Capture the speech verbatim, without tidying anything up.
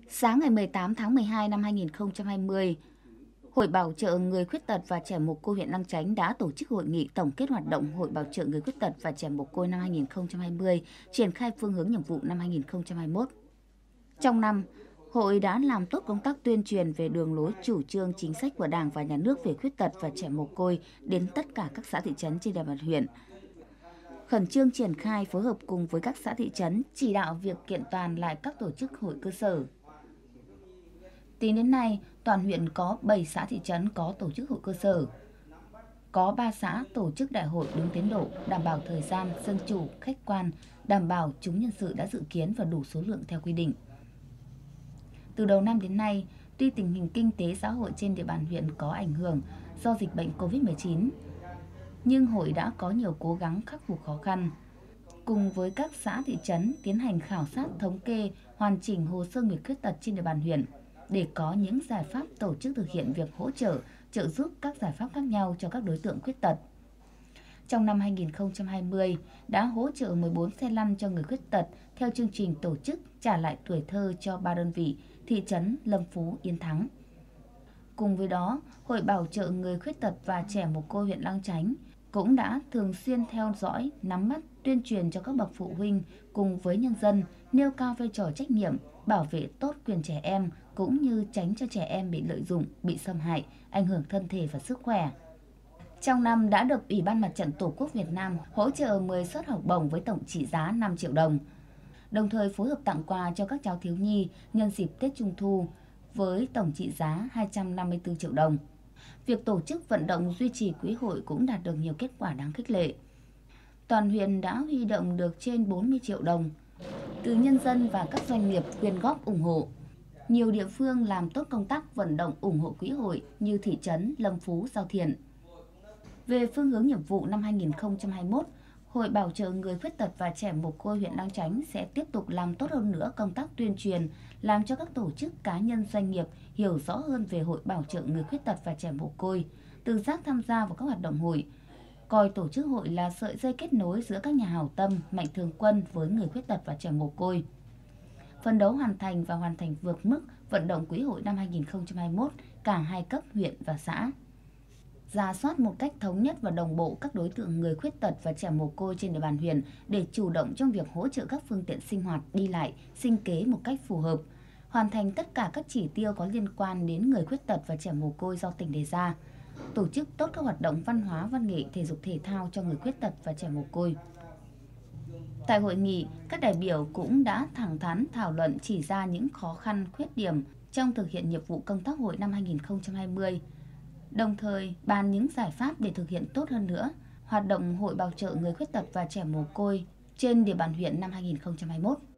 Sáng ngày mười tám tháng mười hai năm hai nghìn không trăm hai mươi, Hội Bảo trợ Người Khuyết tật và Trẻ Mồ côi huyện Lang Chánh đã tổ chức hội nghị tổng kết hoạt động Hội Bảo trợ Người Khuyết tật và Trẻ Mồ côi năm hai nghìn không trăm hai mươi, triển khai phương hướng nhiệm vụ năm hai nghìn không trăm hai mươi mốt. Trong năm, hội đã làm tốt công tác tuyên truyền về đường lối chủ trương chính sách của Đảng và Nhà nước về khuyết tật và trẻ mồ côi đến tất cả các xã thị trấn trên địa bàn huyện. Khẩn trương triển khai phối hợp cùng với các xã thị trấn, chỉ đạo việc kiện toàn lại các tổ chức hội cơ sở. Tính đến nay, toàn huyện có bảy xã thị trấn có tổ chức hội cơ sở. Có ba xã tổ chức đại hội đúng tiến độ, đảm bảo thời gian, dân chủ, khách quan, đảm bảo chúng nhân sự đã dự kiến và đủ số lượng theo quy định. Từ đầu năm đến nay, tuy tình hình kinh tế xã hội trên địa bàn huyện có ảnh hưởng do dịch bệnh covid mười chín, nhưng hội đã có nhiều cố gắng khắc phục khó khăn. Cùng với các xã thị trấn tiến hành khảo sát thống kê, hoàn chỉnh hồ sơ người khuyết tật trên địa bàn huyện để có những giải pháp tổ chức thực hiện việc hỗ trợ, trợ giúp các giải pháp khác nhau cho các đối tượng khuyết tật. Trong năm hai nghìn không trăm hai mươi, đã hỗ trợ mười bốn xe lăn cho người khuyết tật theo chương trình tổ chức trả lại tuổi thơ cho ba đơn vị, thị trấn Lâm Phú, Yên Thắng. Cùng với đó, Hội Bảo trợ Người Khuyết tật và Trẻ Mồ côi huyện Lang Chánh cũng đã thường xuyên theo dõi, nắm bắt, tuyên truyền cho các bậc phụ huynh cùng với nhân dân nêu cao vai trò trách nhiệm, bảo vệ tốt quyền trẻ em cũng như tránh cho trẻ em bị lợi dụng, bị xâm hại, ảnh hưởng thân thể và sức khỏe. Trong năm đã được Ủy ban Mặt trận Tổ quốc Việt Nam hỗ trợ mười suất học bổng với tổng trị giá năm triệu đồng, đồng thời phối hợp tặng quà cho các cháu thiếu nhi nhân dịp Tết Trung thu với tổng trị giá hai trăm năm mươi tư triệu đồng. Việc tổ chức vận động duy trì quỹ hội cũng đạt được nhiều kết quả đáng khích lệ. Toàn huyện đã huy động được trên bốn mươi triệu đồng từ nhân dân và các doanh nghiệp quyên góp ủng hộ. Nhiều địa phương làm tốt công tác vận động ủng hộ quỹ hội như thị trấn Lâm Phú, Giao Thiện. Về phương hướng nhiệm vụ năm hai nghìn không trăm hai mươi mốt, Hội Bảo trợ Người Khuyết tật và Trẻ Mồ côi huyện Lang Chánh sẽ tiếp tục làm tốt hơn nữa công tác tuyên truyền, làm cho các tổ chức, cá nhân, doanh nghiệp hiểu rõ hơn về Hội Bảo trợ Người Khuyết tật và Trẻ Mồ côi, tự giác tham gia vào các hoạt động hội, coi tổ chức hội là sợi dây kết nối giữa các nhà hảo tâm, mạnh thường quân với người khuyết tật và trẻ mồ côi. Phấn đấu hoàn thành và hoàn thành vượt mức vận động quỹ hội năm hai nghìn không trăm hai mươi mốt cả hai cấp huyện và xã. Rà soát một cách thống nhất và đồng bộ các đối tượng người khuyết tật và trẻ mồ côi trên địa bàn huyện để chủ động trong việc hỗ trợ các phương tiện sinh hoạt, đi lại, sinh kế một cách phù hợp, hoàn thành tất cả các chỉ tiêu có liên quan đến người khuyết tật và trẻ mồ côi do tỉnh đề ra, tổ chức tốt các hoạt động văn hóa, văn nghệ, thể dục thể thao cho người khuyết tật và trẻ mồ côi. Tại hội nghị, các đại biểu cũng đã thẳng thắn thảo luận chỉ ra những khó khăn, khuyết điểm trong thực hiện nhiệm vụ công tác hội năm hai nghìn không trăm hai mươi, đồng thời bàn những giải pháp để thực hiện tốt hơn nữa hoạt động Hội Bảo trợ Người Khuyết tật và Trẻ Mồ côi trên địa bàn huyện năm hai nghìn không trăm hai mươi mốt.